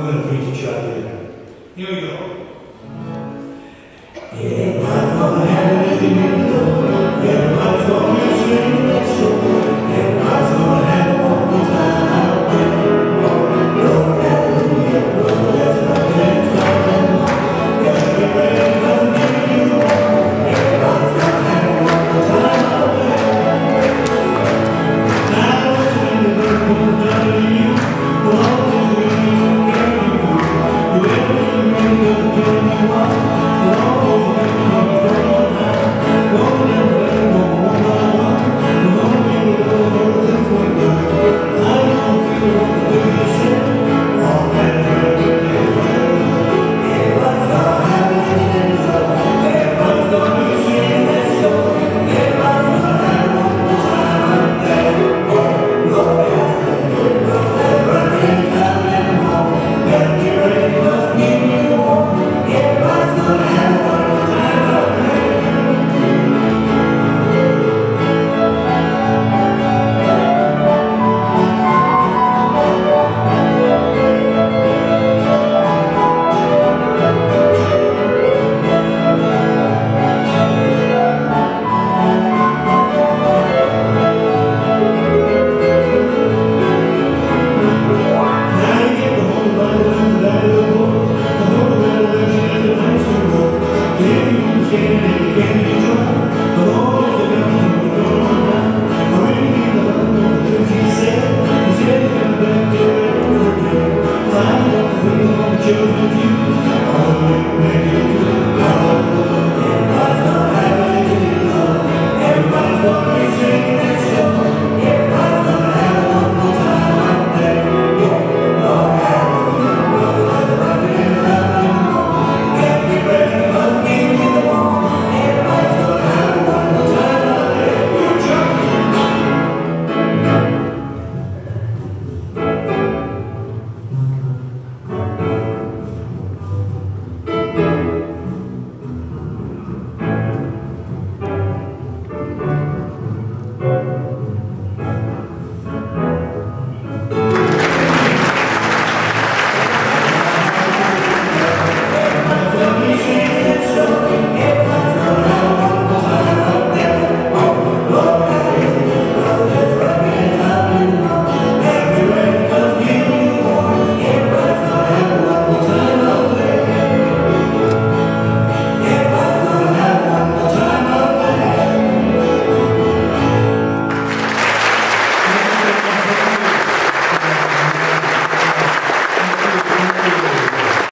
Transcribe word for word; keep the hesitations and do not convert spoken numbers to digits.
going to feature track here. Here we go. Everybody's gonna have anything you know. Everybody's gonna be straight that show. Everybody's gonna have a one more time. Lord, hallelujah, Lord, there's nothing coming. Everybody doesn't give you one. Everybody's gonna have a one more time. Now what's in the world won't tell you. One thing you can do. You ever remember the twenty-one?